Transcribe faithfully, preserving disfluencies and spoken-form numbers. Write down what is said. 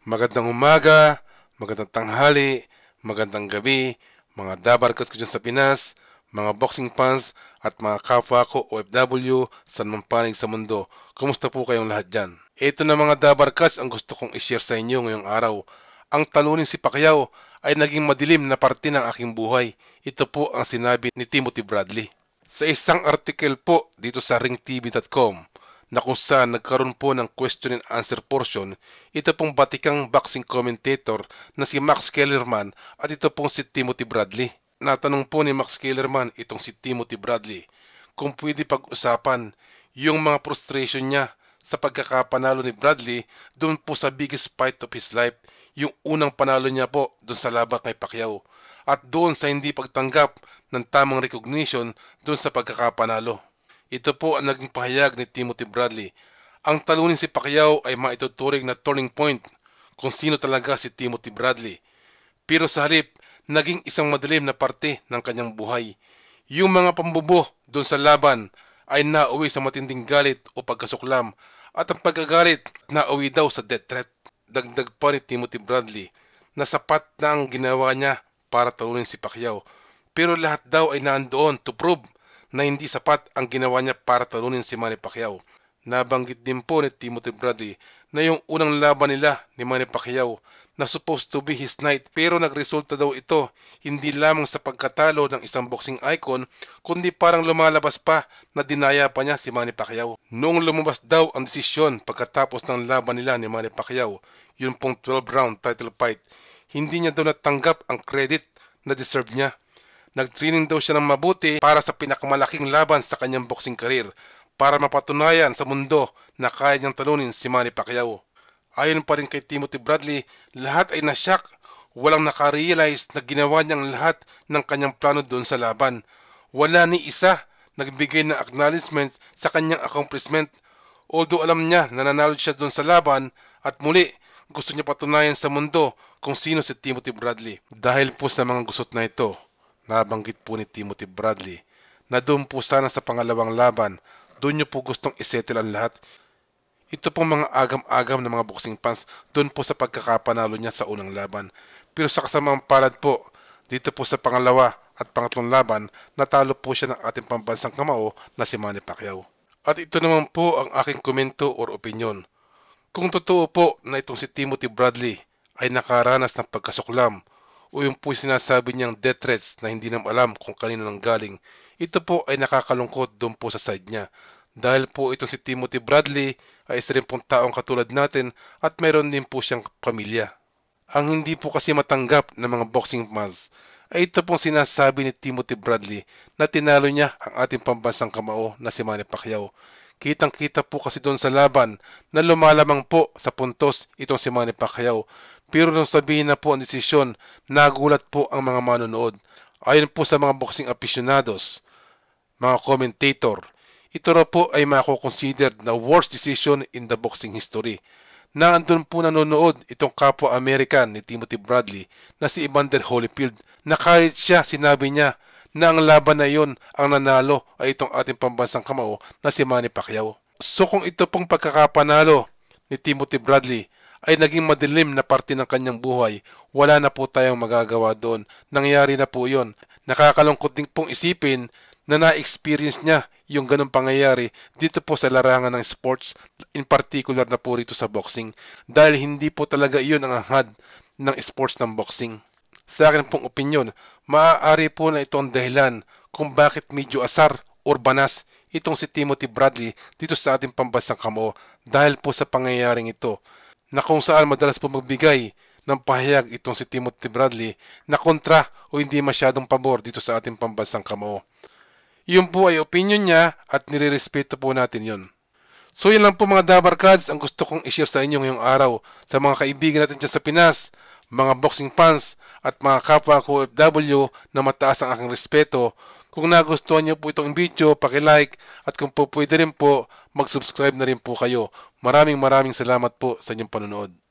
Magandang umaga, magandang tanghali, magandang gabi, mga dabarkas ko dyan sa Pinas, mga boxing fans at mga kapwa ko O F W sa panig sa mundo. Kumusta po kayong lahat dyan? Ito na mga dabarkas ang gusto kong i-share sa inyo ngayong araw. Ang talunin si Pacquiao ay naging madilim na parte ng aking buhay. Ito po ang sinabi ni Timothy Bradley. Sa isang article po dito sa ring t v dot com na kung saan nagkaroon po ng question and answer portion, ito pong batikang boxing commentator na si Max Kellerman at ito pong si Timothy Bradley. Natanong po ni Max Kellerman itong si Timothy Bradley kung pwede pag-usapan yung mga frustration niya sa pagkakapanalo ni Bradley doon po sa biggest fight of his life, yung unang panalo niya po doon sa laban kay Pacquiao, at doon sa hindi pagtanggap ng tamang recognition doon sa pagkakapanalo. Ito po ang naging pahayag ni Timothy Bradley. Ang talunin si Pacquiao ay maituturing na turning point kung sino talaga si Timothy Bradley. Pero sa halip, naging isang madilim na parte ng kanyang buhay. Yung mga pambubo doon sa laban ay nauwi sa matinding galit o pagkasuklam, at ang pagkagalit nauwi daw sa death threat. Dagdag pa ni Timothy Bradley na sapat na ang ginawa niya para talunin si Pacquiao. Pero lahat daw ay naandoon to prove na hindi sapat ang ginawa niya para talunin si Manny Pacquiao. Nabanggit din po ni Timothy Bradley na yung unang laban nila ni Manny Pacquiao na supposed to be his night, pero nagresulta daw ito hindi lamang sa pagkatalo ng isang boxing icon, kundi parang lumalabas pa na dinaya pa niya si Manny Pacquiao. Noong lumabas daw ang desisyon pagkatapos ng laban nila ni Manny Pacquiao, yun pong twelve round title fight, hindi niya daw natanggap ang credit na deserve niya. Nag-training daw siya ng mabuti para sa pinakamalaking laban sa kanyang boxing career, para mapatunayan sa mundo na kaya niyang talunin si Manny Pacquiao. Ayon pa rin kay Timothy Bradley, lahat ay nasyak. Walang nakarealize na ginawa niyang lahat ng kanyang plano doon sa laban. Wala ni isa nagbigay ng acknowledgement sa kanyang accomplishment. Although alam niya na nanalo siya doon sa laban, at muli gusto niya patunayan sa mundo kung sino si Timothy Bradley. Dahil po sa mga gusot na ito, nabanggit po ni Timothy Bradley na doon po sana sa pangalawang laban, doon niyo po gustong isettle ang lahat. Ito pong mga agam-agam ng mga boxing fans doon po sa pagkakapanalo niya sa unang laban. Pero sa kasamang palad po, dito po sa pangalawa at pangatlong laban, natalo po siya ng ating pambansang kamao na si Manny Pacquiao. At ito naman po ang aking komento or opinion. Kung totoo po na itong si Timothy Bradley ay nakaranas ng pagkasuklam o yung po sinasabi niyang death threats na hindi naman alam kung kanino nang galing, ito po ay nakakalungkot doon po sa side niya. Dahil po itong si Timothy Bradley ay isa rin pong taong katulad natin at mayroon din po siyang pamilya. Ang hindi po kasi matanggap ng mga boxing fans ay ito pong sinasabi ni Timothy Bradley na tinalo niya ang ating pambansang kamao na si Manny Pacquiao. Kitang-kita po kasi doon sa laban na lumalamang po sa puntos itong si Manny Pacquiao. Pero nung sabihin na po ang desisyon, nagulat po ang mga manonood. Ayon po sa mga boxing aficionados, mga commentator, ito raw po ay mako-considered na worst decision in the boxing history. Na andun po nanonood itong kapwa-American ni Timothy Bradley na si Evander Holyfield, na kahit siya sinabi niya na ang laban na iyon ang nanalo ay itong ating pambansang kamao na si Manny Pacquiao. So kung ito pong pagkakapanalo ni Timothy Bradley ay naging madilim na parte ng kanyang buhay, wala na po tayong magagawa doon. Nangyari na po yon. Nakakalungkot din pong isipin na na-experience niya yung ganong pangyayari dito po sa larangan ng sports, in particular na po rito sa boxing, dahil hindi po talaga iyon ang ahad ng sports ng boxing. Sa akin pong opinyon, maaari po na ito ang dahilan kung bakit medyo asar or banas itong si Timothy Bradley dito sa ating pambansang kamao, dahil po sa pangyayaring ito, na kung saan madalas po magbigay ng pahayag itong si Timothy Bradley na kontra o hindi masyadong pabor dito sa ating pambansang kamao. Yun po ay opinion niya at nirerespeto po natin yun. So yun lang po mga Dabarkads ang gusto kong i-share sa inyo ngayong araw. Sa mga kaibigan natin dyan sa Pinas, mga boxing fans at mga kapwa ko O F W na mataas ang aking respeto, kung nagustuhan niyo po itong video, paki-like at kung po pwede rin po, mag-subscribe na rin po kayo. Maraming maraming salamat po sa inyong panonood.